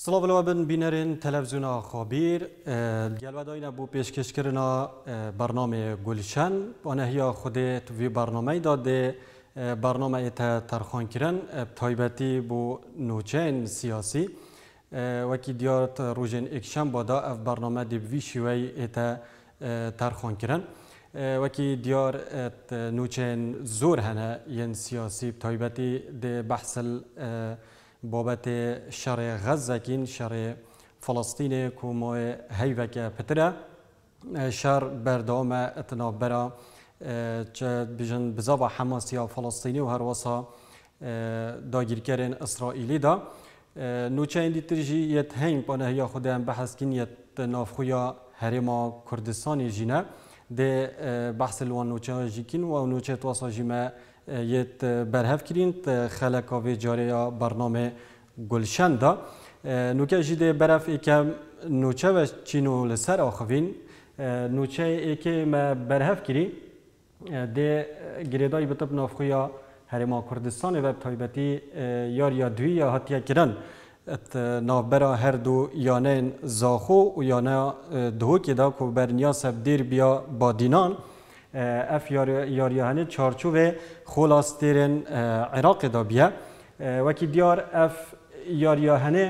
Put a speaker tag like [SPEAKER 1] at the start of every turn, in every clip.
[SPEAKER 1] سلام بن بینرین تلویزیون خابیر گلوداین بو پیشکش کردن برنامه گلشن آنها خودت وی برنامه داده برنامه ترخان کردن تایبتی بو نوچین سیاسی وکی دیارت روزن اکشن بادا اف برنامه دی وی شوی ترخان کردن وکی دیار نوچین زور هنه ین سیاسی تایبتی دی بحث بابت شر غزه کین شر فلسطین کومای هیوک پتره شر بردام اتنابرا چه بیشن بزاف حماسی فلسطینی و هر وسا داگیرکرین اسرائیلی دا نوچه این دیترجی یت هنگ بانه یا خودم بحث کن یت نافخویا هرما کردستانی جینه ده بحث الوان نوچه جیکین و نوچه تواسا جیمه یت برهف کرین خلق و جاریا برنامه گلشن دا نوکه جیده برف ایکم نوچه و چینو لسر آخوین نوچه ایکه ما برهف کری ده گریدای بطب نافخویا هرما کردستان و تایبتی یا دوی یا هاتیه کرن نافبرا هر دو یانین زاخو و یانه دو که دا که برنیا سب دیر بیا با دینان اف یاریانه چارچوب خلاصترین عراق دا بیه وکی دیار اف یاریانه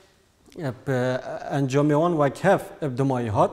[SPEAKER 1] انجامیوان و کف ابدمایی هات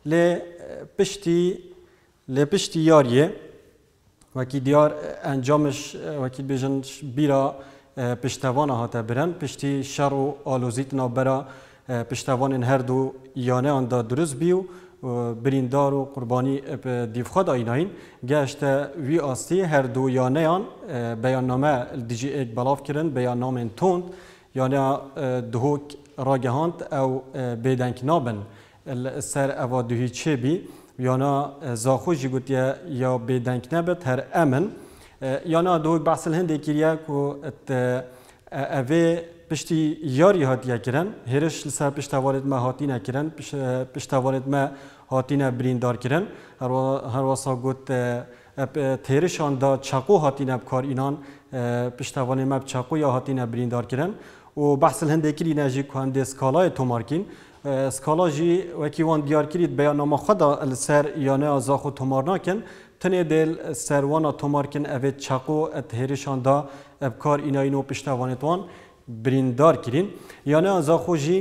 [SPEAKER 1] پشتی یاریه وکی دیار انجامش وکی بیجن بیرا پشتوان هاته برن پشتی شر و آلوزیت نابرا پشتوان هر دو یانه آن دا درست بیو بریندار و قربانی دیفخاد آیناین گشت وی آستی هر دو یانه آن بیاننامه دیجی ایک بلاف کرن بیاننامه توند یعنی دهوک راگهاند او بیدنک نابن سر اوا دوهی چه بی یعنی زاخوشی گوت یا بیدنک نبت هر امن یعنی دهوک بحث الهنده کریه که اوه پشتی یاری هاتیه کرن هرش لسر پشتوارد ما هاتی نکرن پشتوارد ما هاتی نبریندار کرن هر واسا گوت تیرشان دا چاقو هاتی نبکار اینان پشتوان ما چاقو یا هاتی نبریندار کرن و بحث الهنده کری نجی که هنده سکالای تومارکین سکالا جی وکی وان دیار کرید بیاننامه خدا لسر یانه آزاخو تومار نکن تنه دل سروانا تومارکن اوه چاقو تیرشان دا ابکار ایناینو پشتوانتوان بریندار کرین یعنی زاخوجی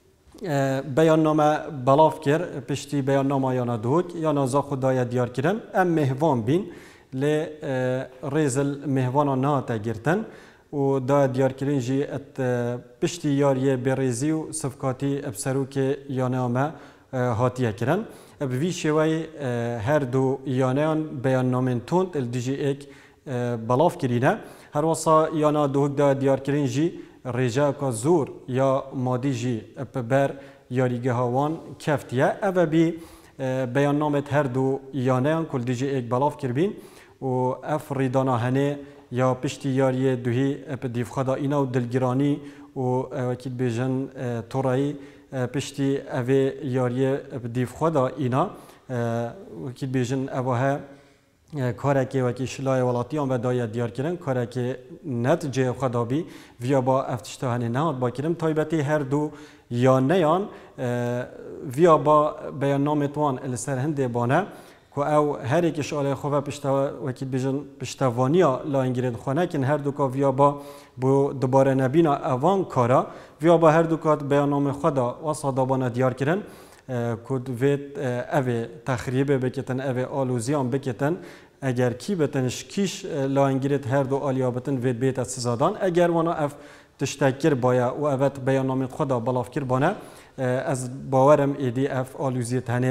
[SPEAKER 1] بیاننامه بلاف کر پشتی بیاننامه یانا دوک یعنی زاخو دایا دیار کرن ام مهوان بین ل ریزل مهوانا نه تگرتن و دا دیار کرن جی ات پشتی یاریه بریزی و صفقاتی ابسرو که یعنی ما هاتیه کرن بوی شوی هر دو یانیان بیاننامه توند الدیجی ایک بلاف کرینه هر واسا یانا دوک دا دیار کرن جی رجا که زور یا مادی جی بر یاریگه هاوان کفتیه اوه بی بیاننامه هر دو یانیان کل دیجی ایک بلاف کربین و اف ریدانا هنه یا پشتی یاری دوهی دیف خدا اینا و دلگرانی و وکید بیجن تورایی پشتی اوه یاری دیف خدا اینا وکید بیجن اوه کاری که وکی شلای ولاتیان و دایر دیار کردن کاری که نتیجه خدا بی ویا با افتشتهانی نهاد با کردن تایبتی هر دو یا نیان ویا با بیاننامه توان السر هنده بانه که او هر یکش آله خواه وکی بیجن پشتوانیا لا انگیرد خانه کن هر دو که ویا با دوباره نبینا اوان کارا ویا با هر دو که بیاننامه خدا و صادابانه دیار کردن کد وید اوه تخریبه بکتن اوه آلوزیان بکتن اگر کی بتنش کیش لاینگیرت هر دو آلیا بتن وید بیت از سزادان اگر وانا اف تشتکر بایا و اوت بیاننامه خدا بلاف کر بانه از باورم ایدی اف آلوزیت هنه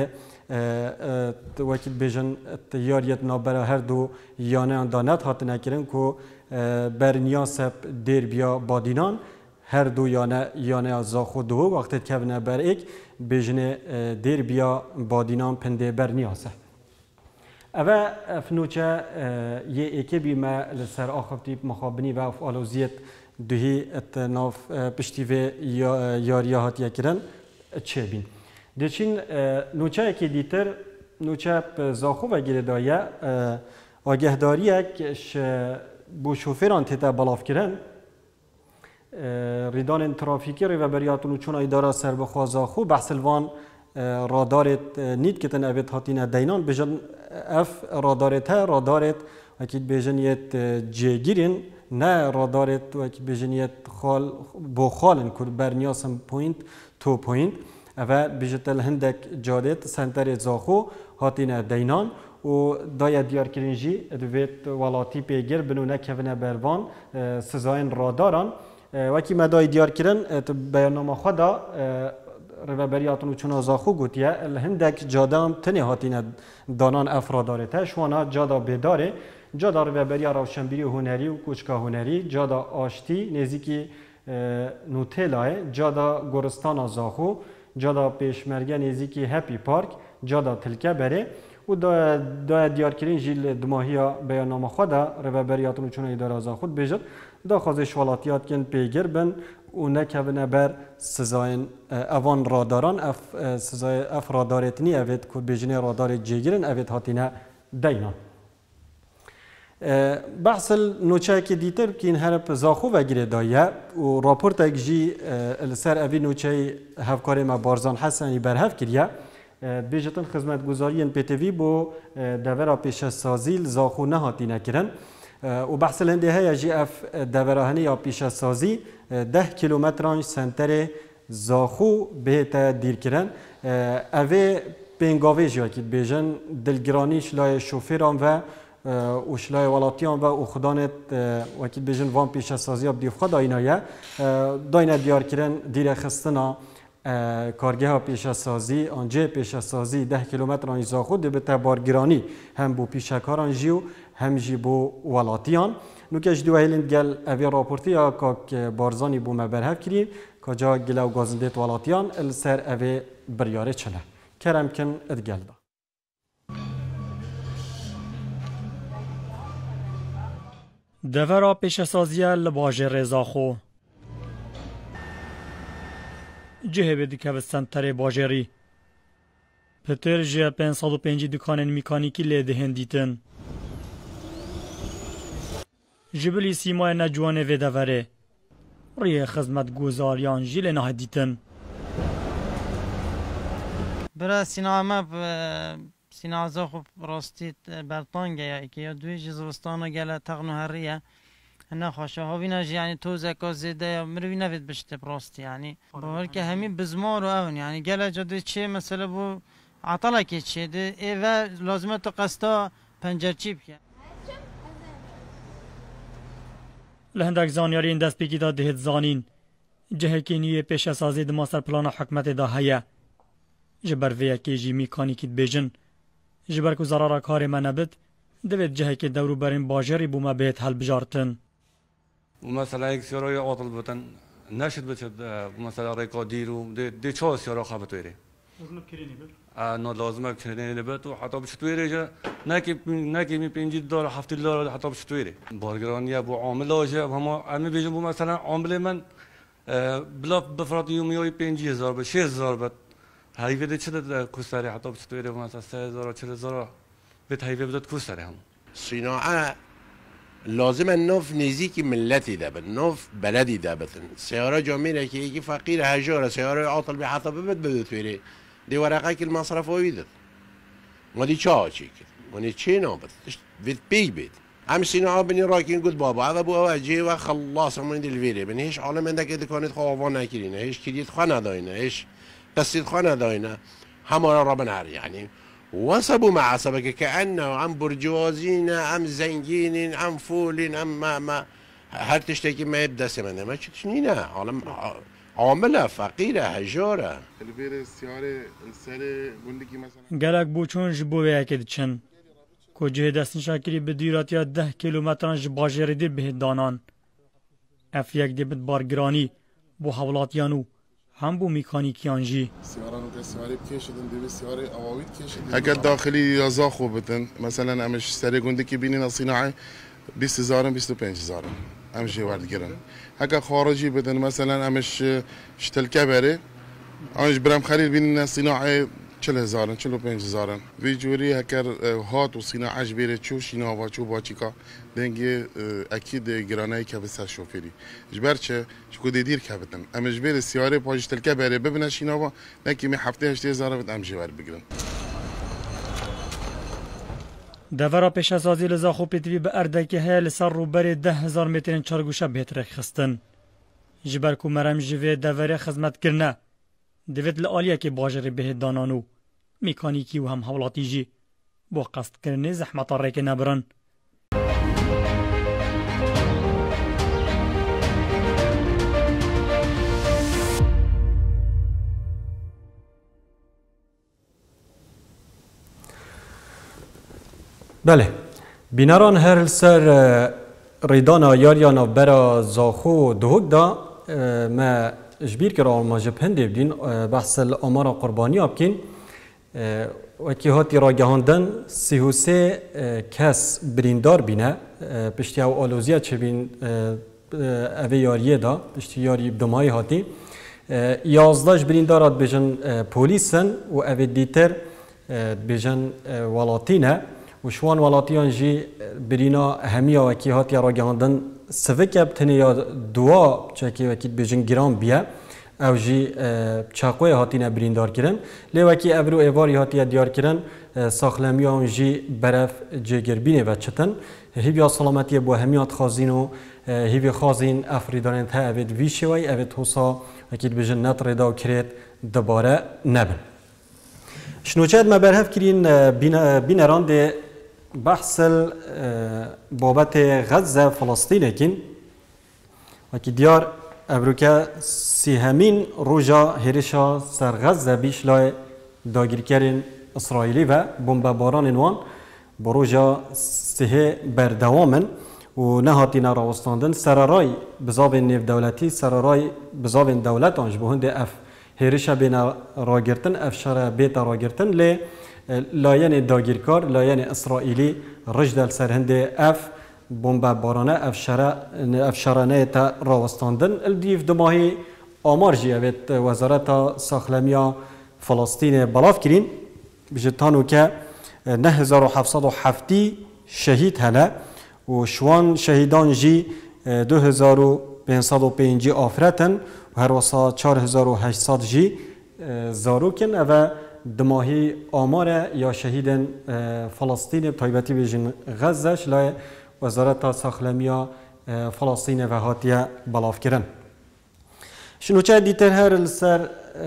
[SPEAKER 1] وکیل بیجن یاریت نابرا هر دو یانه اندانت هات نکرن که برنیا سب دیر بیا بادینان هر دو یانه از زاخو دو وقتی که بر ایک بیجنه دیر بیا بادینان پنده بر نیاسه اوه فنوچه یه ایکی بی ما لسر آخفتی مخابنی و افعالوزیت دوهی اتناف پشتیوه یاریا هاتیه کرن چه بین دیچین نوچه اکی دیتر نوچه زاخو و گیره دایه آگهداریه که بو شوفران تیتا بلاف کرن ریدان ترافیکی ریوبریاتون و چون ایداره سر بخوازا خو بحثلوان رادارت نیت کتن اوید هاتین دینان بجن اف رادارت ها رادارت اکید بجن یت جگیرین نه رادارت و اکید بجن یت خال بو خالن کل برنیاسم پوینت تو پوینت اول بجتل هندک جادت سنتر زاخو هاتین دینان و دایا دیار کرنجی دویت ولاتی پیگر بنو نکهونه بروان سزاین راداران وکی مدای دیار کرن بیاننامه خدا ریوبریاتون و چون زاخو گوتیه الهندک جادام تنی هاتین دانان افراداره تا شوانا جادا بداره جادا ریوبریا روشنبیری هنری و کوچکا هنری جادا آشتی نزدیکی نوتلای جادا گورستان زاخو جادا پیشمرگه نزدیکی هپی پارک جادا تلکه بره و دا دیار کرین جیل دماهی بیاننامه خدا ریوبریاتون و چون اداره زاخو بجد دا خوازش ولاتیات کن پیگر بن و نکونه بر سزاین اوان راداران اف رادارتنی اوید که بجنه رادار جگیرن اوید هاتینه دینا بحث نوچه که دیتر که این هرپ زاخو وگیره دایه و راپورت اگجی لسر اوی نوچه هفکاری ما بارزان حسنی برهف کریه بیجتن خدمت گذاری پی تی وی بو دورا پیش سازی زاخو نهاتینه کرن و بحث لنده های جی اف دورهانی یا پیش سازی 10 کیلومتران سنتر زاخو بهت دیر کرن اوه پنگاوی جا که بیجن دلگرانی شلای شوفیران و شلای ولاتیان و خدانت وکیل بیجن وان پیش سازی اب دیو خدا اینایه داینه دیار کرن دیر خستنا کارگاه پیش سازی آنجا پیش سازی 10 کیلومتر آن زاخو ده به تبارگرانی هم بو پیشکاران جیو هم جی بو ولاتیان نوکش دو هیلند گل اوی راپورتی یا که بارزانی بو مبرهف کریم که جا گلو گازندیت ولاتیان السر اوی بریاره چله کرم کن ادگل دا
[SPEAKER 2] دورا پیش سازی لباجر زاخو جهه بدیکه به سنتر باجری پتر جه 505 دکان میکانیکی لیده هندیتن جبلی سیمای نجوانه و دوره ریه خدمت گوزاریان جیل نه دیتن
[SPEAKER 3] برای سینما سینا زاخو راستید برطانگه یا که یا دوی جزوستانو گله تغنو هریه نه خوشه هاوینا یعنی تو زکا زیده مروی نوید بشته براستی یعنی باور که همین بزمار و اون یعنی گله جده چه مثلا بو عطله که چه ده ایوه لازمه تو قسطا پنجرچی بکن
[SPEAKER 2] لهندک زانیاری این دست بگی دا دهت زانین جهه که نیوی پیش سازی ده ماستر پلان حکمت دا هیا جبر ویا که جی میکانیکیت بیجن جبر که ضرار کار من نبید دوید جهه که دورو برین باجری بوما بیت حل بجارتن
[SPEAKER 4] مثلا یک سیارای عاطل بودن نشد بچه مثلا ریکا دیرو دی چه سیارا خوابت ویره نه لازمه کنی نبود و حتی بچه تویره جا نکی می $50 $70 حتی بچه تویره بارگرانی بو عامل آجه اما امی بیجم بو مثلا عامل من بلا بفرات یومیایی 50,000 به 6,000 بد هایوی ده چه داد کوسری حتی بچه تویره مثلا 3,000 4,000 به هایوی بداد کوسری هم
[SPEAKER 5] صناعه لازم نوف نزیکی ملتی دابن نوف بلدی دابتن سیاره جامعه که یکی فقیر هجاره سیاره عاطل به حتی بد تویره دی ورقه که المصرف ویدت ما دی چه چی کد ما چه نابد وید بی بید هم صناعه بنی راکین گفت بابا هذا بو اجي و خلاص من دی الفيري بنی هیچ عالم عندك دکانت خوابان نکرینه هیچ کلیت خانه داینه هیچ قصید خانه داینه همه را بنهر يعني وصبوا مع عصبك كأنه عم برجوازين عم زنجين عم فولين عم ما هر تشتكي ما يبدا سمنه ما تشنينا عالم عامله فقيره هجاره
[SPEAKER 6] الفيري السياره السنه بندقي مثلا
[SPEAKER 2] گلک بوچون جبو ویا که دچن کو جه دستن شاکری به دیرات یا 10 کیلومتران ج باجری دی به دانان اف یک دی بد بارگرانی بو حولاتیانو هم بو میکانیکیان جی
[SPEAKER 6] سياره نو سياره بكيشدن دي سياره اواويد كيشدن هكا داخلي زاخو بتن مثلا امش سري گندكي بيننا صناعي 20,000 25,000 امشي واحد جرن هكا خارجي بدن مثلا امش شتل كبري امش برام خليل بيننا صناعي 40,000 45,000 في جوري هكر هات وصناعة جبيرة شو شيناوا شو باتشيكا دنجي أكيد جراناي كبسها شوفيري جبرتش شو كده يدير كابتن أما جبير السيارة باجش تلكبر ببنا شيناوا لكن ما حفتها 80,000 بتأمشي وار بقرن
[SPEAKER 2] دورا پیشسازی لزاخو پیتوی به اردکی های لسر روبر 10,000 مترین چارگوشه بهتر خستن. جبر کو مرم جوی دوره خدمت کرنه. دوید لآلیه که باجری به دانانو. میکانیکی و هم حولاتی جی. با قصد کرنه زحمت ریک نبرن.
[SPEAKER 1] بله بیناران هر سر ریدانا یاریانا برا زاخو دهوک دا ما جبیر که را ما جبهنده بدین بحث الامارا قربانی آبکین وکی هاتی را گهاندن 33 کس بریندار بینه پشتی او آلوزیه چه بین اوه یاریه دا پشتی یاری بدمایی هاتی 11 بریندارات بیجن پولیسن و اوه دیتر بیجن ولاتینه و شوان ولاتیان جی برینا همیا وکی هاتی را گهاندن سوک ابتنی یا دوا چکی وکی بیجن گرام بیا او جی چاقوی هاتی نبریندار کرن لی وکی ابرو ایواری هاتی دیار کرن ساخلمیان جی برف جگربینه و چتن هیویا سلامتی بو همیات خازین و هیوی خازین افریدانه تا اوید ویشوی اوید حوصا وکی بیجن نت ریدا و کرید دباره نبن شنوچه ما برهف کرین بینران ده بحث بابت غزه فلسطین کن وکی دیار ابروکه سیهمین روژا هریشا سر غزه بیش لای داگیرکرین اسرائیلی و بمباران وان بروژا سه بردوامن و نهاتی نراوستاندن سرارای بزابن نیف دولتی سرارای بزابن دولت آنج بهند اف هریشا بین راگرتن افشار بیت راگرتن لی لاین داگیرکار لاین اسرائیلی رجدل سرهند اف بمبارانه افشارانه تا راوستاندن الدیف دماهی آمار جیوید وزارت ساخلمیا فلسطین بلاف کرین بجتانو که 9770 شهید هنه و شوان شهیدان جی 2505 آفرتن و هر وسا 4800 جی زاروکن و دماهی آمار یا شهید فلسطین تایبتی بیجن غزش لای وزارت ساخلمیا فلسطین و هاتیه بلاف کرن شنوچه دیتر هر لسر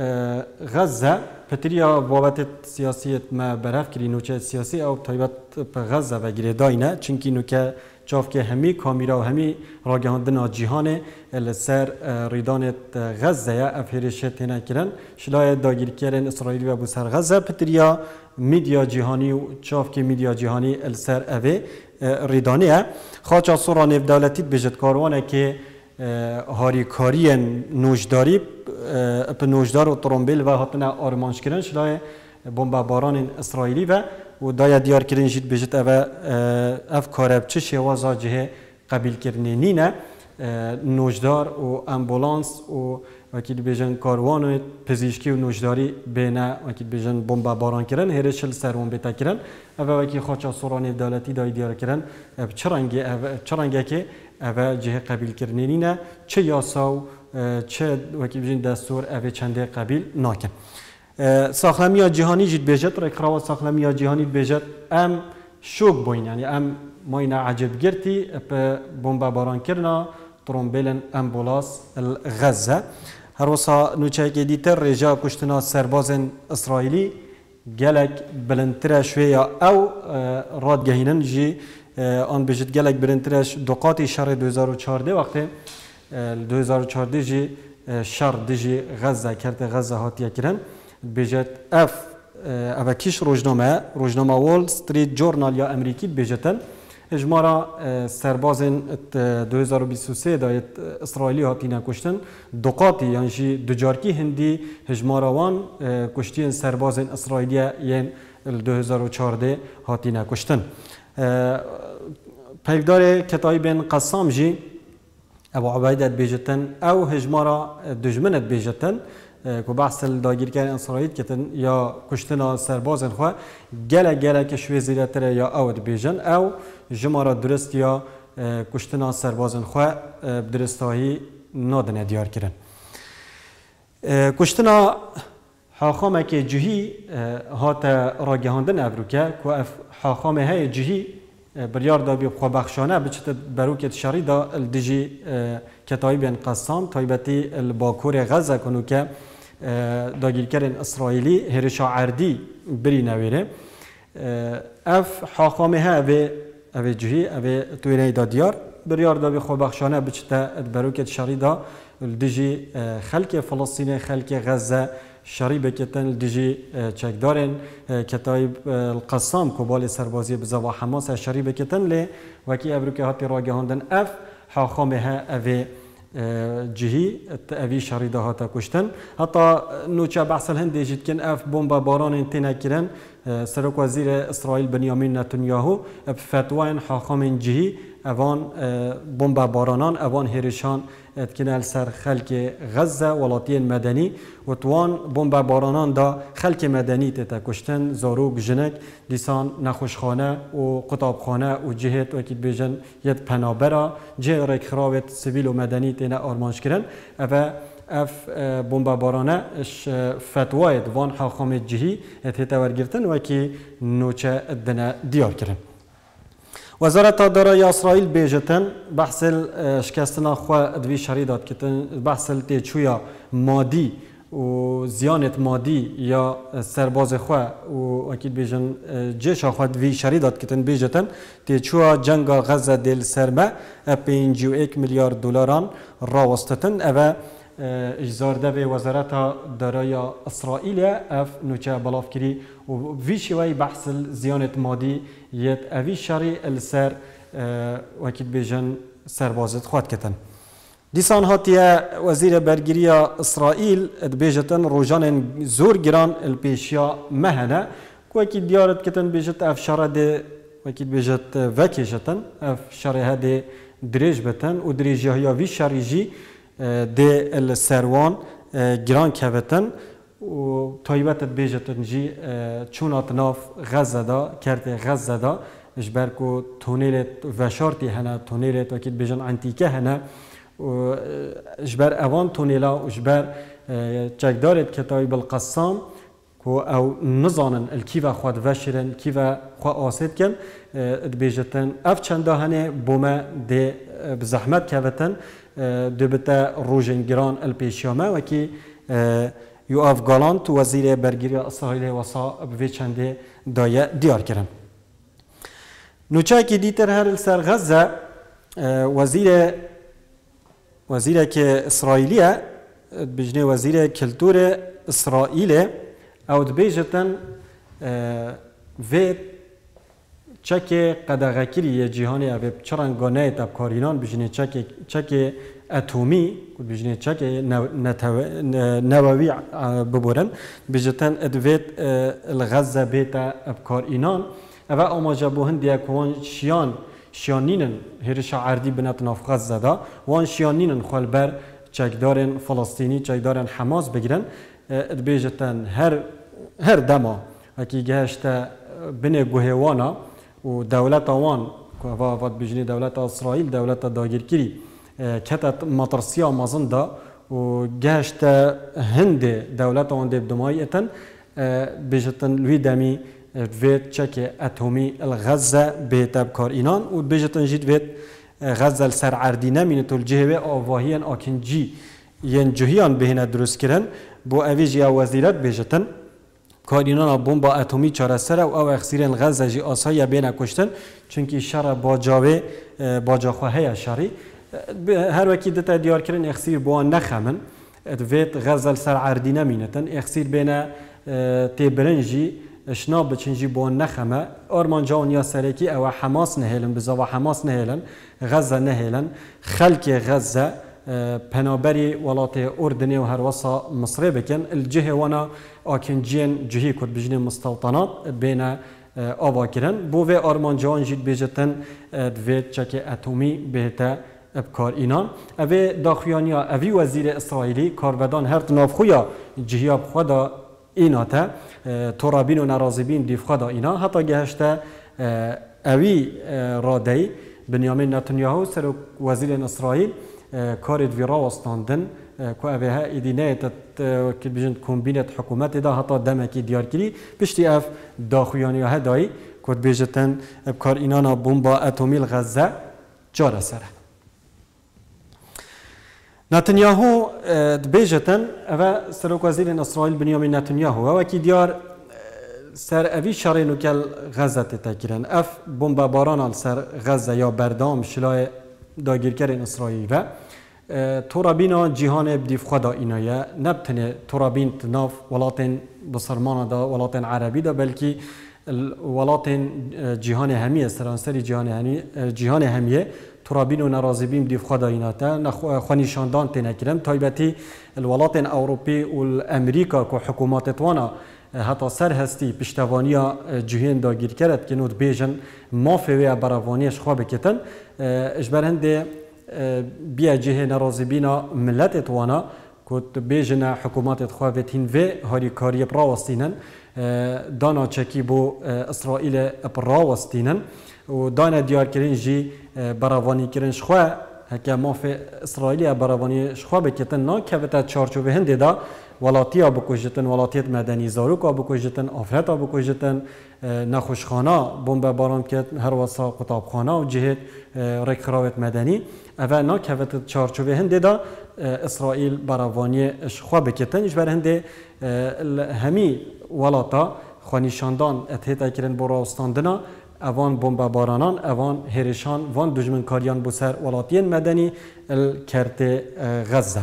[SPEAKER 1] غزه پتریا بابت سیاسیت ما برف کری نوچه سیاسی او تایبت به غزه و گیره داینه چونکی نوکه چاف که همی کامیرا و همی راگهاندن جیهانه لسر ریدانت غزه یا افهرشت هنه کرن شلای داگیر کرن اسرائیلی و بسر غزه پتریا میدیا جیهانی و چاف که میدیا جیهانی لسر اوه ریدانه خواچا سورا نیف دولتیت بجد کاروانه که هاریکاری نوشداری به نوشدار و ترومبیل و هاتنه آرمانش کردن شلای بمباران اسرائیلی و دایا دیار کردن جید بجد اف کارب چه شوازا جه قبیل کردنی نینه نوشدار و امبولانس و وکیل بیژن کاروان پزشکی و نوشداری بینه وکیل بیژن بمباران کردن هرشل سرون بیتا کردن اول وکیل خواچا سورانی دولتی دای دیار کردن چرانگه که اول جه قبیل کردنی نه چه یاسا و چه وکیل بیژن دستور اول چنده قبیل ناکن ساخلمیا جهانی جد بیجت رکراو ساخلمیا جهانی بیجت ام شوک بوین یعنی ام ماینه عجب گرتی به بمباران کردن ترومبیلن امبولاس غزه هر وسا نوچه که دیتر رجا کشتنا سربازن اسرائیلی گلک بلندتره شویا او رادگهینن جی آن بجد گلک بلندترش دقاتی شهر 2014 وقتی 2014 جی شهر دیجی غزه کرده غزه هاتیه کرن بجد اف اوکیش روزنامه وال ستریت جورنال یا امریکی بجتن اجمارا سربازن 2023 دایت اسرائیلی هاتینا کشتن دقاتی یعنی دجارکی هندی اجمارا وان کشتین سربازن اسرائیلی یعنی 2014 هاتینا کشتن پیگدار کتایبن قسام جی ابو عبیدت بیجتن او هجمارا دجمنت بیجتن که بحث داگیر کردن اسرائیل کتن یا کشتن سربازن خو گله که شوی زیرتر یا اود بیجن او جمارا درست یا کشتن سربازن خو درستایی نادن دیار کردن کشتن حاخامه که جهی هات راگهاندن ابروکه که حاخامه های جهی بریار دا بی خو بخشانه بچت بروکت شری دا الدجی کتایب قسام تایبتی الباکور غزه کنو که داگیر کردن اسرائیلی هرشا عردی بری نویره اف حاخامه ها او جهی او تویره دا دیار بریار دا بی خو بخشانه بچت بروکت شری دا الدجی خلق فلسطین خلق غزه شری بکتن الدجی چکدارن کتایب القسام کبال سربازی بزوا حماس شری بکتن لی وکی ابروکه هاتی راگهاندن اف حاخامه ها او جهی اوی شری دا هاتا کشتن حتی نوچه بحث الهند جد کن اف بومبا باران انتنا کرن سرک وزیر اسرائیل بنیامین نتانیاهو فتوان حاخام جهی اوان بومبا بارانان اوان هرشان اتکنال سر خلق غزه ولاتین مدنی و توان بومبا بارانان دا خلق مدنی تتا کشتن زاروک جنک دیسان نخوشخانه و قطابخانه و جهت وکید بیجن ید پنابرا جه رک خرابت سیویل و مدنی تینا آرمانش کرن اف بومبا بارانه فتوای دوان حاخام جهی اتهتا ورگرتن وکی نوچه ادنا دیار کرن وزارت دارایی اسرائیل بیجتن بحث شکستنا خو ادوی شریدات کتن بحث تیچویا مادی و زیانت مادی یا سرباز خو و اکید بیجن جیش خو ادوی شریدات کتن بیجتن تیچویا جنگ غزه دل سرمه 51 میلیارد دلاران راوستتن او اجزارده به وزارت دارایی اسرائیل اف نوچه بلافکری و ویشوی بحث زیانت مادی یت اوی شری السر وکید بیجن سربازت خواد کتن دیسان هاتیه وزیر برگیری اسرائیل بیجتن روجان زور گران الپیشیا مهنه وکید دیارت کتن بیجت اف شره ده وکید بیجت وکیشتن اف شره هده دریج بتن و دریجی ها وی شریجی ده السروان گران کوتن و تایبت بیجتن جی چونات ناف غزه دا کرد غزه دا اجبر کو تونیلت وشارتی هنه تونیلت وکید بیجن انتیکه هنه اجبر اوان تونیلا اجبر چکدارت کتایب القسام کو او نزانن الکیوا خود وشرن کیوا خو آسید کن بیجتن اف چنده هنه بومه ده بزحمت کوتن دبته روزنگران الپیشیامه و که یوآف گالانت وزیر برگیری اسرائیل وسا به چنده دایه دیار کردن. نوچه که دیتر هر سر غزه وزیر که اسرائیلیه بجنه وزیر کلتور اسرائیل او بیجتن و چک قدغکری جهانی اوی چرانگانه تبکارینان بجنه چک اتمی بجنه چک نووی ببورن بجتن ادویت الغزه بیتا ابکارینان اوه آماجه بوهن دیا کوان شیانینن هرشا عردی بنات ناف غزه دا وان شیانینن خوالبر چکدارن فلسطینی چکدارن حماس بگیرن بجتن هر دما اکی گهشت بنه گوهوانا و دولت آوان که واد بجنی دولت اسرائیل دولت داگیرکری کتت مطرسیا مازن دا و گشت هند دولت آن دب دمایتن بجتن لوی دمی وید چک اتمی الغزه به تبکار اینان و بجتن جید وید غزه السر عردی نمینه تول جهوه آواهیان آکنجی ین جهیان بهنه درست کرن بو اویجی وزیرت بجتن کارینان بمب اتمی چاره سر و اخسیرن غزه جی آسای بین کشتن چونکی شر باجاخواهی شری هر وکی دتا دیار کردن اخسیر با نخمن وید غزه سر عردی نمینتن اخسیر بین تبرنجی شناب بچنجی با نخمه آرمان جان یا سرکی او حماس نهیلن بزاوا حماس نهیلن غزه نهیلن خلق غزه پنابری ولات اردنی و هر وسا مصر بکن الجه وانا آکنجین جهی کد بجنه مستوطنات بین آوا کرن بو و آرمان جان جید بجتن دوید چک اتمی بهتا بکار اینان اوی داخویانیا اوی وزیر اسرائیلی کاربدان هر نافخویا جهیاب خدا ایناته ترابین و نرازبین دیف خدا اینا حتی گهشته اوی رادی بنیامین نتانیاهو سر وزیر اسرائیل کارد وی راوستاندن که اوه ایدینه که بیشتر کمبینت حکومت دا حتی دمکی دیار کری پشتی اف داخویانی هدایی که بیشتن بکار اینانا بمبا اتمیل غزه جار سره نتانیاهو بیشتن اوه سر وزیر اسرائیل بنیامین نتانیاهو اوه کی دیار سر اوی شرینو کل غزه تکرن اف بمب باران سر غزه یا بردام شلای داگیرکرین اسرائیل و ترابینا جهان بدیف خدا اینایه نبتنه ترابین تناف ولاتن بسرمان دا ولاتن عربی دا بلکی ولاتن جهان همیه سرانسری جهان همیه ترابین و نرازبین بدیف خدا ایناته خونیشاندان تنکرن تایبتی الولاتن اوروپی و امریکا که حکومات توانا حتی سر هستی پشتوانیا جهان داگیر کرد که نود بیجن مافوی براوانیش خواب کتن اجبرنده بیا جهه نرازبینا ملت توانا کت بیجن حکومت خوابتین و هاری کاری براوستینن دانا چکی بو اسرائیل براوستینن و دانا دیار کرن جی براوانی کرنش خواه هکه مافی اسرائیلی براوانی خواب کتن نا که بتا چارچوبه هنده دا ولاتیا بکوجتن ولاتیت مدنی زاروکا بکوجتن آفرتا بکوجتن نخوشخانه بمب باران کت هر وسا قطابخانه و جهت رکراوت مدنی اوه نا که بتا چارچوبه هنده دا اسرائیل براوانی خواب کتن اجبر هنده همی ولاتا خانیشاندان اتهیت کرن برا استاندنا اوان بمب بارانان اوان هرشان وان دجمن کاریان بسر ولاتین مدنی الکرت غزه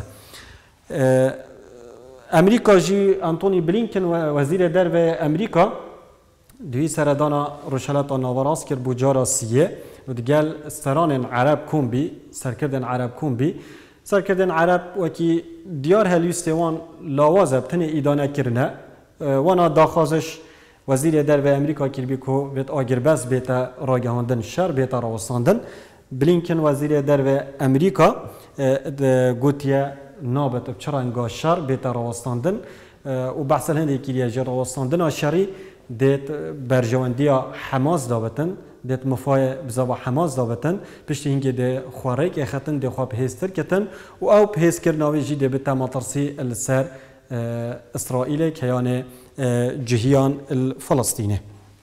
[SPEAKER 1] امریکا جی انتونی بلینکن وزیر در و امریکا دوی سردانا روشلات ناوراس کرد بجارا سیه و دیگل سران عرب کومبی سرکردن عرب کومبی سرکردن عرب وکی دیار هلیوسته وان لاوازه بتنه ایدانه کرنه وانا داخازش وزیر در و امریکا کربی کو ویت آگربز بیتا راگهاندن شر بیتا راوستاندن بلینکن وزیر در و امریکا گوتیه نابت بچرا انگا شر بیتا راوستاندن و بحث هنده کلیه جر راوستاندن شری دیت برجواندیا حماس دابتن دیت مفای بزابا حماس دابتن پشتی هنگی دی خواره که خطن دی خواه پهستر کتن و او پهست کرناوی جی دی بیتا مطرسی السر اسرائیل که یعنی جهیان الفلسطینی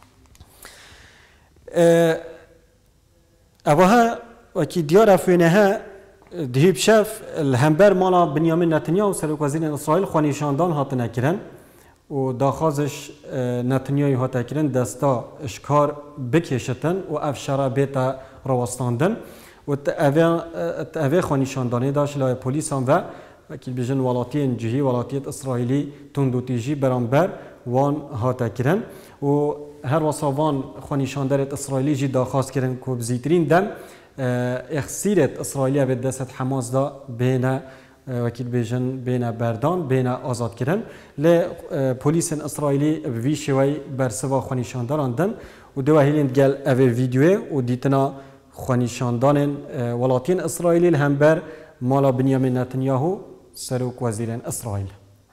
[SPEAKER 1] اوها وکی دیار افوینها دهیب شف الهمبر مالا بنیامین نتانیاهو سرک وزیر اسرائیل خوانیشاندان هاتنه کرن و داخازش نتانیاهو هاته کرن دستا اشکار بکشتن و افشارا بیتا رواستاندن و اوه خوانیشاندانی داشت لای پولیسان و وکیل بیجن ولاتین جهی ولاتیت اسرائیلی تندوتیجی برانبر وان هاته کرن و هر وصوان خوانیشاندارت اسرائیلی جی داخواست کرن که بزیترین دم اخسیرت اسرائیلی به دست حماس دا بین وکیل بیجن بین بردان بین آزاد کرن ل پلیس اسرائیلی وی شوی برسوا خوانیشانداران دن و دو هیلند گل او ویدیو و دیتنا خوانیشاندان ولاتین اسرائیلی الهمبر مالا بنیامین نتانیاهو سروک وزیر اسرائیل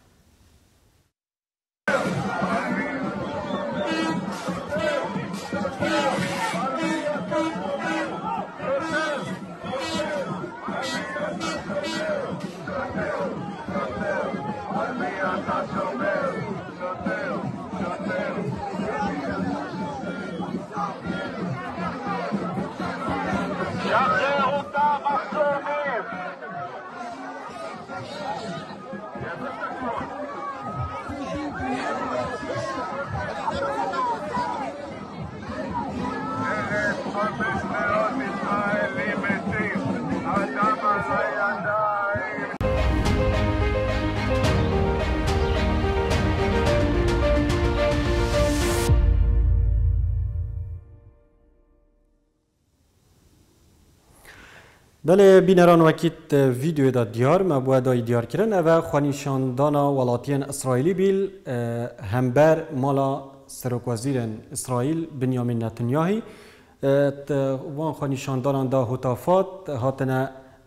[SPEAKER 1] بله بینران وکیت ویدیو دا دیار مبودای دیار کرن و خوانیشاندانا ولاتین اسرائیلی بیل همبر مالا سروک وزیر اسرائیل بنیامین نتانیاهی وان خوانیشاندانان دا هتافات هاتنه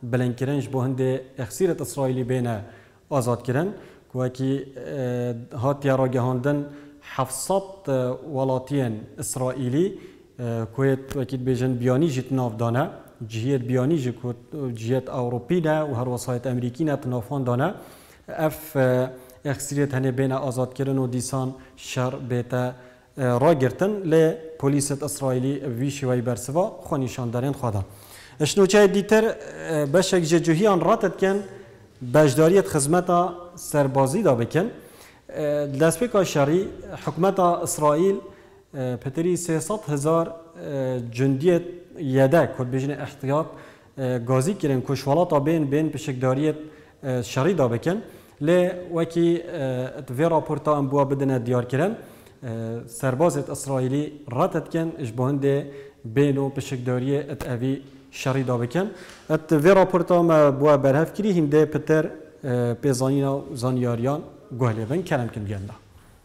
[SPEAKER 1] بلنکرنج بو هنده اخسیرت اسرائیلی بینه آزاد کرن وکی هات یارا گهاندن 700 ولاتین اسرائیلی کویت وکی بیجن بیانی جت ناف دانه جهیت بیانی جکوت جهیت اوروپی نه و هر وسایت امریکی نه تنافان دانه اف اخسیرت هنه بینه آزاد کرن و دیسان شر بیتا را گرتن ل پلیس اسرائیلی وی شوی برسوا خونیشان دارن خدا اشنوچه دیتر بشک جهیان راتت کن بجداریت خدمتا سربازی دا بکن دستپیکا شری حکومت اسرائیل پتری 300,000 جندیت یدک کد بجن احتیاط گازی کرن کشوالاتا بین پشکداریت شری دا بکن لی وکی وی راپورتا ام بوا بدنه دیار کرن سربازت اسرائیلی راتت کن اجبهنده بینو پشکداریت اوی شری دا بکن ات وی راپورتا ما بوا برهف کری هنده پتر پیزانینا زانیاریان گوهلیبن کرم کن بیانده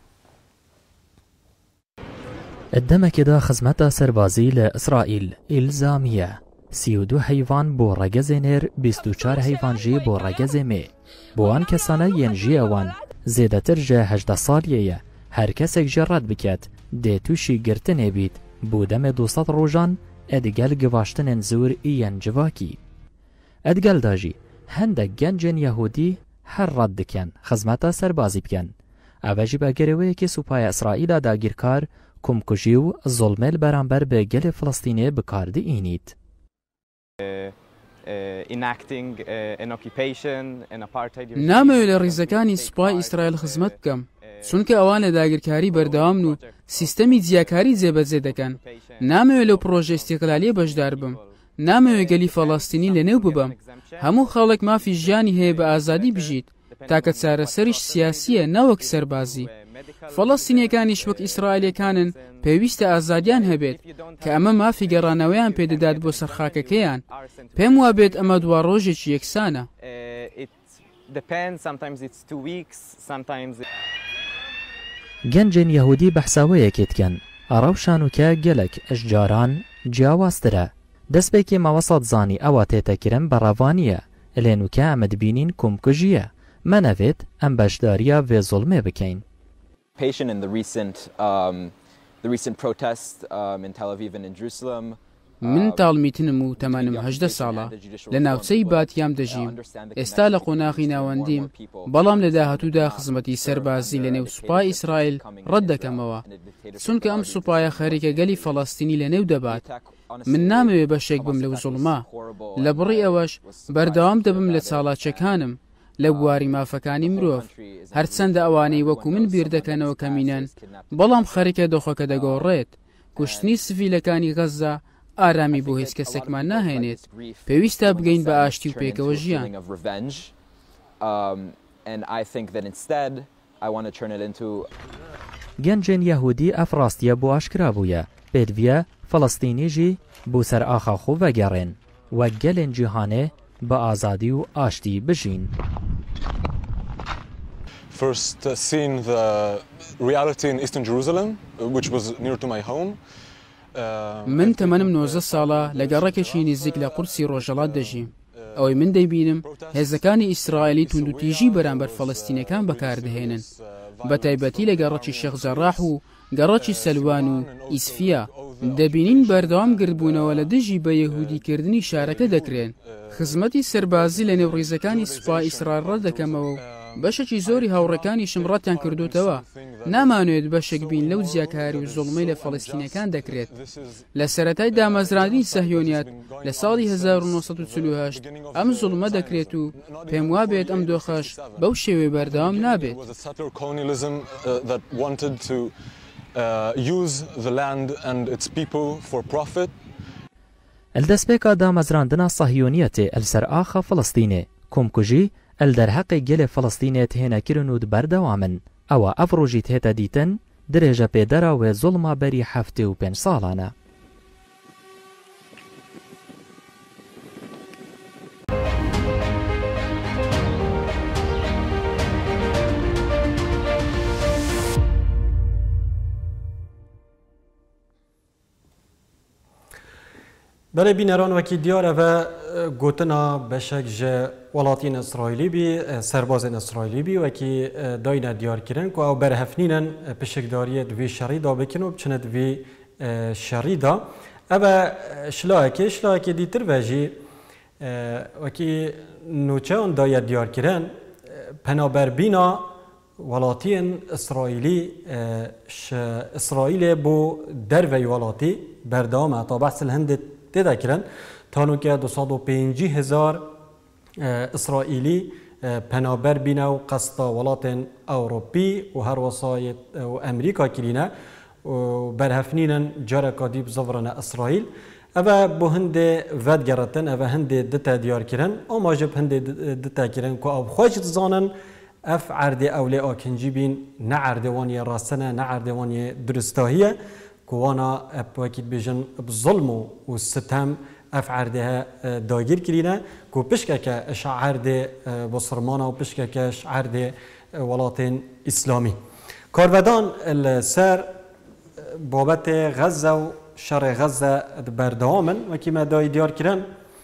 [SPEAKER 7] الدمك دا خزمتا سربازي لإسرائيل إلزامية 32 حيوان بو رجزينير 24 حيوان جي بو رجزيمي بوان كسانه ينجي اوان زيادة ترجع 18 سالية هر كسك جرات بكت دي توشي گرتنه بيت بو دم 200 روجان ادگل گواشتن زور اين جواكي ادگل داجي هندك گنجن يهودي هر رد دكن خزمتا سربازي بكن اوجي بگروه که سوپای اسرائیل داگیرکار کمکشی و ظلمل برانبر به گل فلسطینی بکارده اینید.
[SPEAKER 8] نامەوێت لە ڕیزەکانی سوپای ئیسرائیل خزمەت بکەم چونکە ئەوانە داگیرکاری بەردەوامن و سیستەمی جیاکاری جێبەجێ دەکەن. نامەوێت لەو پرۆژە ئیستیقلالیە بەشدار بم. نامەوێت گەلی فەڵەستینی لەنێو ببەم. هەموو خەڵک مافی ژیانی هەیە بە ئازادی بژیت تاکە چارەسەریش سیاسیە نەوەک سەربازی. فەڵەستینیەکانیش وەک ئیسرائیلەکانن پێویستە ئازادیان هەبێت کە ئەمە مافی گەڕانەوەیان پێدەدات بۆ سەرخاکەکەیان. پێم وابێت ئەمە دوا ڕۆژێکی یەکسانە.
[SPEAKER 7] گەنجێن یەهودی بەحساوەیەکێتکەن ئەڕەوشانوکە گەلک ئەشجاران جیاوازترە دەستپێکی مەوەسەد زانی ئەوە تێتەکرن بەڕەوانیە لێنوکە ئەمەد بینین کومکوژیە منەوێت ئەم بەشداریە vê زوڵمێ بکەین.
[SPEAKER 8] من تاڵمیتنم و تەمەنم 18 ساڵە لە ناوچەی باتیام دەژیم ئێستا لە قۆناغی ناوەندیم بەڵام لە داهاتوودا خزمەتی سەربازی لە نێو سوپای ئیسرائیل ڕەت دەکەمەوە چونکە ئەم سوپایە خەریکە گەلی فەڵەستینی لە نێو دەبات. من نامەوێ بەشێک بم لەو زوڵما لە بڕی ئەوەش بەردەوام دەبم لە چاڵاچەکانم لە بواری مافەکانی مرۆڤ هەرچەندە ئەوانەی وەکو من بیر دەکەنەوە کەمینەن بەڵام خەریکە دۆخەکە دەگۆڕێت. کوشتنی سڤیلەکانی غەزا ئارامی بۆ هیچ کەسێکمان ناهێنێت. پێویستە بگەین بە ئاشتی و پێکەوە ژیان.
[SPEAKER 7] گەنجێن یەهودی ئەف ڕاستیە بۆ ئاشکرا بووە پێدڤە فەڵەستینیژی بۆ سەر ئاخاخۆ vەگەڕێن وەک گەلێن جیهانێ بە ئازادی و ئاشتی بژین.
[SPEAKER 9] First seeing the reality in Eastern Jerusalem, which was near to my home.
[SPEAKER 8] من تەمەنم 19 ساڵە لە گەڕەکێکی نزیک لە قورسی ڕۆژەڵات دەژیم. ئەوەی من دەیبینم هێزەکانی ئیسرائیلی توندوتیژی بەرامبەر فەڵەستینەکان بەکاردەهێنن بە تایبەتی لە گەڕەکی شێخ جەڕاح و گەڕەکی سەلوان و ئیسفیا دەبینین بەردەوام گرتبوونەوە لە دژی بە یەهودیکردنی شارەکە دەکرێن. خزمەتی سەربازی لە نێو ڕیزەکانی سوپای ئیسرائیل ڕەت دەکەمەوە و بەشێکی زۆری هاوڕەکانی شمڕەتیان کردوتەوە. نامانوێت بەشێک بین لەو جیاکاری و زوڵمەی لە فەڵەستینەکان دەکرێت. لە سەرەتای دامەزراندنی سەهیۆنیات لە ساڵی 1948 ئەم زوڵمە دەکرێت و پێم وابێت ئەم دۆخەش بەو شێوەی بەردەوام نابێت.
[SPEAKER 7] الدەستپێکە دامەزراندنا سەهیۆنیەتێ ئەلسەر ئاخە فەڵەستینێ کۆمکوژی ئەلدەرحەقی گەلێ فەڵەستینێت هێنەکردن و بەردەوامن ئەوە ئەف ڕۆژیت هێتە دیتن درێژە پێدەرا وێ زوڵما بەری 75 ساڵانە.
[SPEAKER 1] بله بینران وکی دیار و گوتنا بشک جه ولاتین اسرائیلی بی سربازین اسرائیلی بی وکی داینا دیار کرن که او برهفنینن پشکداری دوی شریدا بکن و بچند دوی شریدا اما شلاکی دیتر وجی وکی نوچه اون دایر دیار کرن پنابر بینا ولاتین اسرائیلی اسرائیل بو دروی ولاتی بردام تا بحث الهند تدا کرن تانو که 250,000 اسرائیلی پنابر بینه و قصد ولات اوروپی و هر وسایت و امریکا کرینه و برهفنینن جارا کادیب زورن اسرائیل اوه بو هند ود گرتن اوه هند دتا دیار کرن اما جب هند دتا کرن که او خواهد زانن اف عرض اولی آکنجی بین نه عرض وانی راستنه نه عرض وانی درستاهیه كوانا وكيد بيجن بظلم والستم افعردها داير كرينا كو بشكك اشعار دي بصرمانه وبشكك اشعار دي ولاتين اسلامي كارودان السر بابت غزه وشر غزه بردامن وكما داي ديار كرن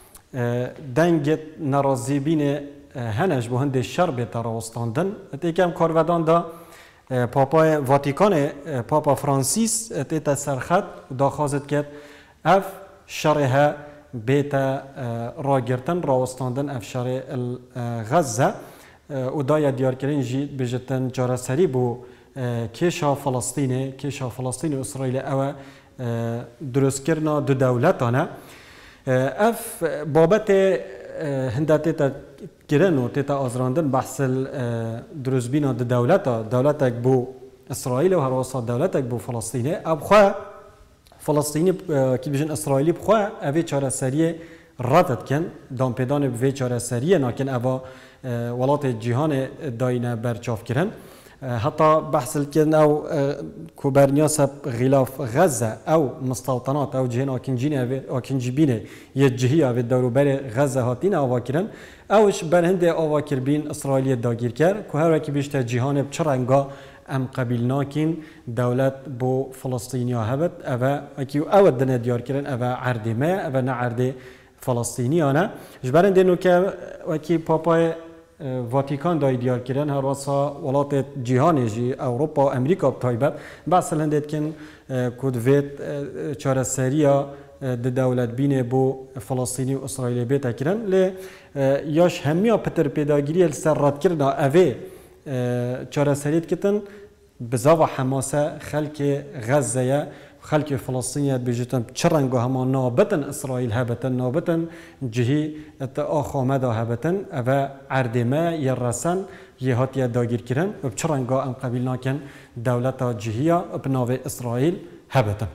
[SPEAKER 1] دنگت نرازي بين هنج بو هند الشر بتراوستاندن تيكم كارودان دا پاپا واتیکان پاپا فرانسیس تیتا سرخط دا خواست کرد اف شرها بیتا را گرتن راوستاندن اف شر غزه و دا دیار کردن جی بجتن جارسری بو کشا فلسطین و اسرائیل او درست کرنا دو دولتانه اف بابت هنده تیتا کرن و تیتا آزراندن بحث دروزبینا دولتک بو اسرائیل و هر واسه دولتک بو فلسطینه اب خواه فلسطینی کی بیشن اسرائیلی بخواه اوی چاره سریه ردت کن دام پیدان به چاره سریه ناکن اوا ولات جهان داینه برچاف کرن حتی بحث کن او کوبرنیاس غلاف غزه او مستوطنات او جهان آکنجی بینه یه جهی او دورو بر غزه هاتین آوا کرن اوش برهند آوا کربین اسرائیلی داگیر کرد که هر وکی بیشتر جهان بچرنگا ام قبیل ناکین دولت بو فلسطینیا هبت اوه اکی او دنه دیار کرن اوه عرده ما اوه نه عرده فلسطینیانه جبرند اینو که وکی پاپای واتیکان دای دیار کردن هر واسه ولات جهانی جی اروپا و امریکا بتایبت بس هندید کن کدویت چهار سریا دولت بینه بو فلسطینی و اسرائیل بیت کردن ل یاش همیا پتر پیداگیری سر رد کردن اوه چهار سریت کتن بزاو حماسه خلق غزه خلق فلسطینیت بجتن چرنگو هما نابتن اسرائیل هبتن نابتن جهی آخامده هبتن او عردمه یرسن یهاتیه داگیر کرن و چرنگو ام قبیل ناکن دولت جهیه بناو اسرائیل هبتن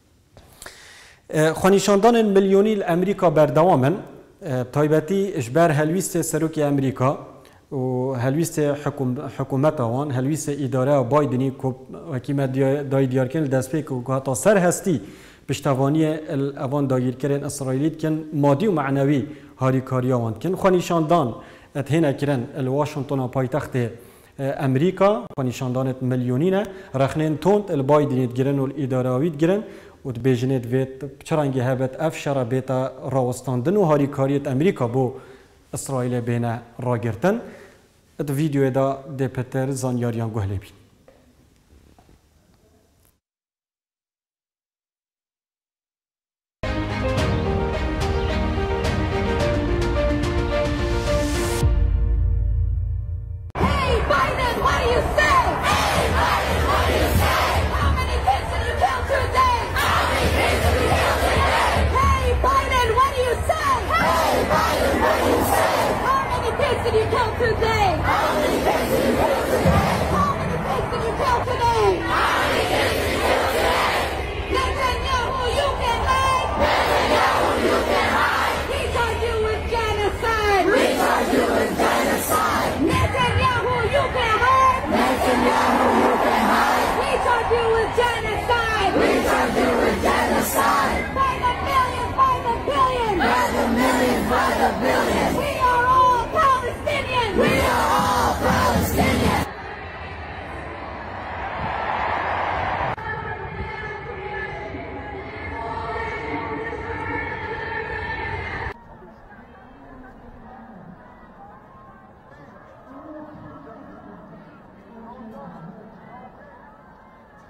[SPEAKER 1] خانیشاندان میلیونی امریکا بردوامن تایبتی اجبار هلویست سروک امریکا و هلویست حکومت آوان هلویست اداره بایدنی که حکیمت دای دیار کن دست پی که حتی سر هستی پشتوانی اوان دایر کردن اسرائیلیت کن مادی و معنوی هاری کاری آوان کن خانیشاندان اتهنه کردن الواشنطن پایتخت امریکا خانیشاندانت میلیونینه رخنین توند البایدنیت گرن و الاداراویت گرن و بیجنید ویت چرانگی هبت افشار بیتا راوستاندن و هاری کاریت امریکا بو اسرائیل بینه را گرتن ات ویدیو دا ده پتر زانیاریان گوهلی بین
[SPEAKER 10] Did you kill today? How many kids did you kill today? How many kids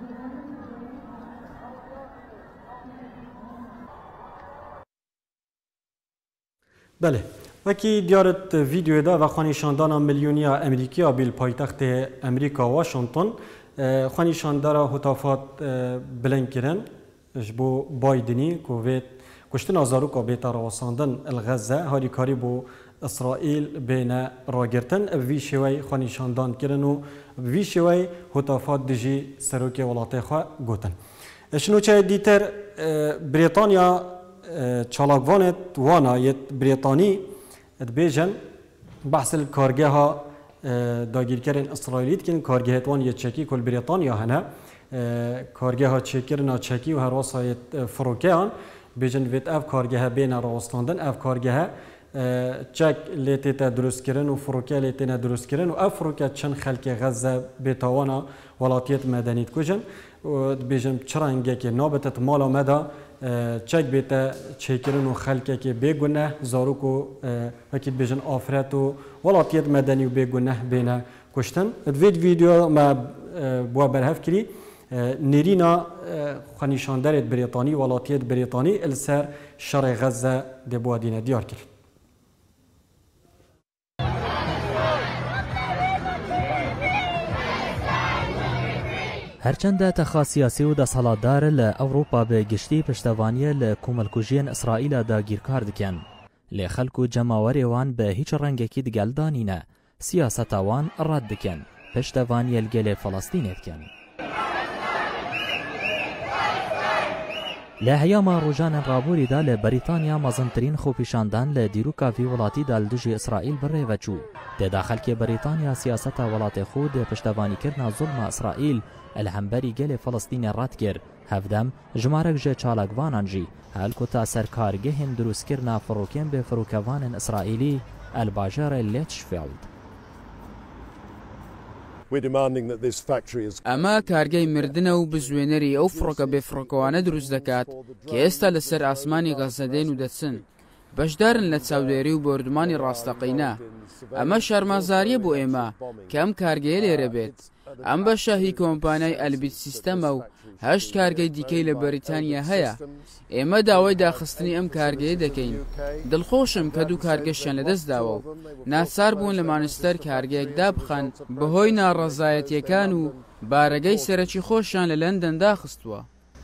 [SPEAKER 1] بله وکی دیارت ویدیو دا و خانیشاندان میلیونیا امریکیا بیل پایتخت امریکا واشنطن خانیشاندارا هتافات بلند کردن جبو بایدنی کوویت کشتن آزاروکا بیتا رواساندن الغزه هاری کاری بو اسرائیل بین راگرتن وی شوی خانیشاندان کردن و وی شوی هتافات دجی سروکی ولاته خواه گوتن شنو چه دیتر بریتانیا چالاکوانت وانا یت بریتانی بیجن بحث الکارگه ها داگیرکرین اسرائیلیت کن کارگه وان یت چکی کل بریتانیا هنه کارگه ها چکرنا چکی و هر واسه فروکه هن بیجن ویت اف کارگه ها بین راستاندن اف کارگه ها چک لیتی تا درست کردن و فروکه لیتی نا درست کردن و اف فروکه چند خلق غزه بیتوانا ولاتیت مدنیت کجن و بیجن چرانگه که نابتت مالا مدا چک بیت چکرن و خلقه که بیگنه زاروکو وکیل بیجن آفرت و ولاتیت مدنی و بیگنه بینه کشتن دوید ویدیو ما بوا برهف کری نرینا خانیشاندارت بریتانی ولاتیت بریتانی السر شرق غزه دی بوا دینه دیار کرد
[SPEAKER 7] هرچند تخا سیاسی و دەسەڵاتدار لە ئەوروپا بە گشتی پشتەوانیە لە کۆمەڵکوژیان ئیسرائیلە داگیرکار دکەن لێ خەڵک و جەماوەرێوان بە هیچ ڕەنگێکی دگەلدانینە سیاسەتاوان ڕەت دکەن پشتەوانیە لەگەلێ فەڵەستینێ دکەن لە هەیاما ڕۆژانە ڕابووریدا لە بەریتانیا مەزنترین خۆپیشاندان لە دیروکاڤی وڵاتیدا لە دژی ئیسرائیل بڕێوەچوو تێدا خەڵکی بەریتانیا سیاسەتە وڵاتی خۆ دێ پشتەوانیکردنا زوڵما ئیسرائیل الهمبری گل فلسطین رد کرد هفدم جمارک جه چالاکوانان جی هلکوتا سرکارگه هم دروست کرنا فروکین به فروکوان اسرائیلی الباجر لیتشفیلد
[SPEAKER 8] ئەمە کارگەی مردنە و بزوێنەری ئەو فڕۆکە بێفڕۆکەوانە دروست دەکات کە ئێستا لەسەر ئاسمانی غەزەدەین و دەچن بەشدارن لە چاودێری و بۆردمانی ڕاستەقینە ئەمە شەرمازاریە بۆ ئێمە کە ئەم کارگەیە لێرە بێت ئەم بەشە هی کۆمپانیای ئەلبیت سیستەمە و 8 کارگەی دیکەی لە بەریتانیا هەیە ئێمە داوای داخستنی ئەم کارگەیە دەکەین دڵخۆشم کە دوو کارگەشیان لەدەست داوە و ناچار بوون لە مانچستەر کارگەیەکدا بخەن بەهۆی ناڕەزایەتیەکان و بارەگەی سەرەکی خۆشیان لە لەندەن داخستووە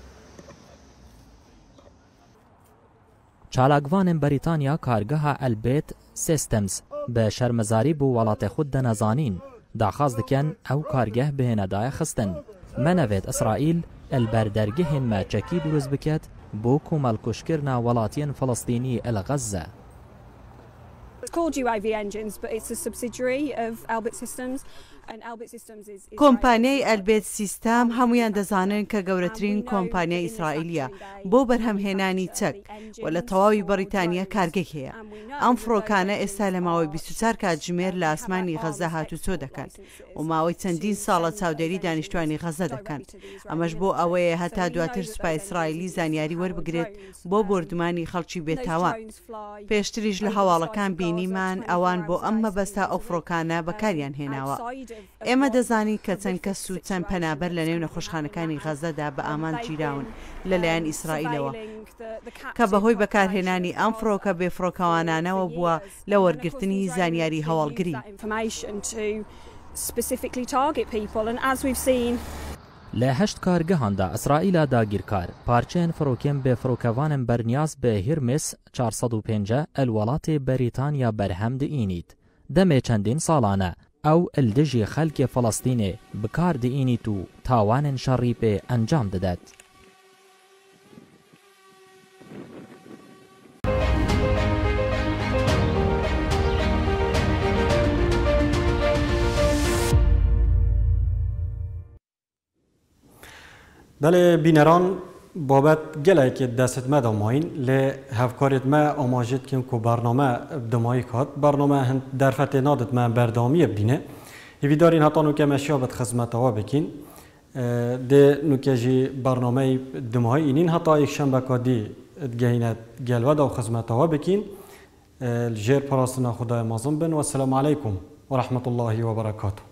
[SPEAKER 7] چالاکوانên بریتانیا کارگەها ئەلبێت سیستمز بە شەرمەزاری بۆ وڵاتی خود دەنەزانین داخواز دکن او کارگه بهنه دای خستن منوید اسرائیل البردرگه ما چکی دروز بکت بو کومل کشکرنا ولاتین فلسطینی الغزه
[SPEAKER 10] کۆمپانیای ئەلبێت سیستەم هەمویان دەزانن کە گەورەترین کۆمپانیای ئیسرائیلیە بۆ بەرهەمهێنانی چەک و لە تەواوی بەریتانیا کارگەی هەیە ئەم فڕۆکانە ئێستا لە ماوەی 24 کاتژمێر لە ئاسمانی غەزە هاتوچۆ دەکەن و ماوەی چەندین ساڵە چاودێری دانیشتوانی غەزە دەکەن ئەمەش بۆ ئەوەیە هەتا دواتر سوپای ئیسرائیلی زانیاری وەربگرێت بۆ بردمانی خەڵکی بێتاوان پێشتریش لە هەواڵەکان بینیمان ئەوان بۆ ئەم مەبەستا ئەو فڕۆکانە بەکاریان هێناوە ئێمە دەزانی کە چەند کەس و چەند پەنابەر لە نێو نەخۆشخانەکانی غەزەدا بە ئامان گیراون لەلایەن ئیسرائیلەوە کە بەهۆی بەکارهێنانی ئەم فڕۆکە بێفڕۆکەوانانەوە بووە لە وەرگرتنی زانیاری هەواڵگری
[SPEAKER 7] لە 8 کارگەهاندا ئیسرائیلە داگیرکار پارچەیان فڕۆکێن بێ فڕۆکەوانن بەرنیاز بە هیرمس 450 ئەلوەڵاتی بەریتانیا بەرهەم دئینیت دەمێ چەندین ساڵانە ئەو ئەلدژی خەلکی فەڵەستینێ بکار دئینیت و تاوانن شەڕی پێ ئەنجام دەدات
[SPEAKER 1] بله بینران بابت گله که دست ما داماین لی هفکارت ما آماجد کن که برنامه دمایی کات برنامه هند درفت نادت ما بردامی بینه هیویدارین حتی نوکه مشیابت خدمت ها بکین ده نوکه جی برنامه دمایی اینین حتی یک شنبه کادی گهینت گلوه و خدمت ها بکین الجیر پراستنا خدای مازم بن و السلام علیکم و رحمت الله و برکاته